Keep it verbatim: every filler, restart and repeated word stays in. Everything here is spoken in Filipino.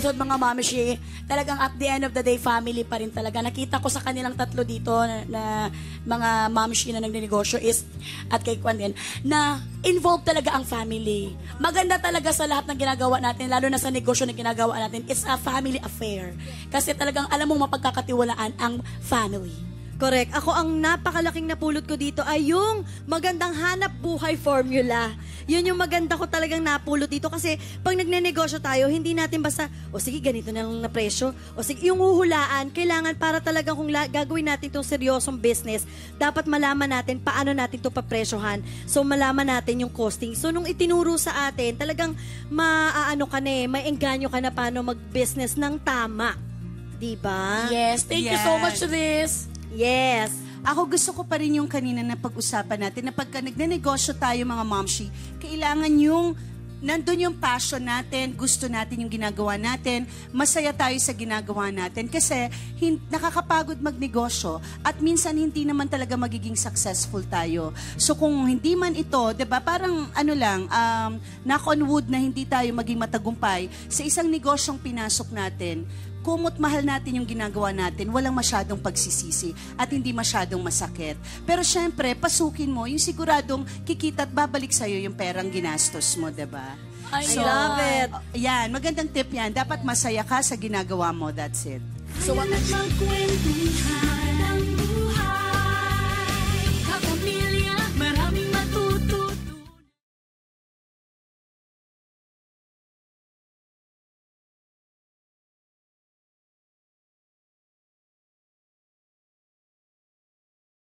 episode, mga Mamishi, talagang at the end of the day, family pa rin talaga. Nakita ko sa kanilang tatlo dito na, na mga Mamishi na nagnegosyo is, at kay Kwan din, na involved talaga ang family. Maganda talaga sa lahat ng ginagawa natin, lalo na sa negosyo na ginagawa natin, it's a family affair. Kasi talagang alam mong mapagkakatiwalaan ang family. Correct. Ako, ang napakalaking napulot ko dito ay yung magandang hanap buhay formula. Yun yung maganda ko talagang napulot dito kasi pag nagnenegosyo tayo, hindi natin basta, o sige, ganito na lang na presyo. O sige, yung huhulaan, kailangan para talagang kung la- gagawin natin itong seryosong business, dapat malaman natin paano natin ito papresyohan. So, malaman natin yung costing. So, nung itinuro sa atin, talagang maaano ka na eh, may engganyo ka na paano mag-business ng tama. Diba? Yes, thank you so much to this. Yes. Ako gusto ko pa rin yung kanina na pag-usapan natin na pagka nagnenegosyo tayo mga momshi, kailangan yung nandun yung passion natin, gusto natin yung ginagawa natin, masaya tayo sa ginagawa natin kasi hin- nakakapagod magnegosyo at minsan hindi naman talaga magiging successful tayo. So kung hindi man ito, 'di ba, parang ano lang, um, knock on wood na hindi tayo maging matagumpay sa isang negosyong pinasok natin. Kumot mahal natin yung ginagawa natin, walang masyadong pagsisisi at hindi masyadong masakit. Pero syempre, pasukin mo yung siguradong kikita at babalik sa'yo yung perang ginastos mo, diba? I So, love it. Yan, magandang tip yan. Dapat masaya ka sa ginagawa mo, that's it. So what? Magkwentuhan